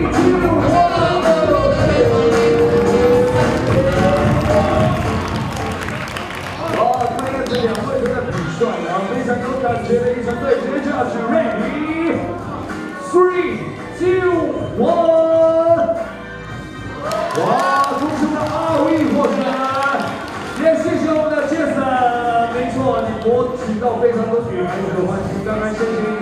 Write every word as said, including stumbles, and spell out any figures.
非常有感觉的一场对决 ，Judge ready, three, two, one。哇，恭喜我们的阿威获胜，也谢谢我们的杰森。没错，你博取到非常多女孩子的欢心，刚刚谢谢。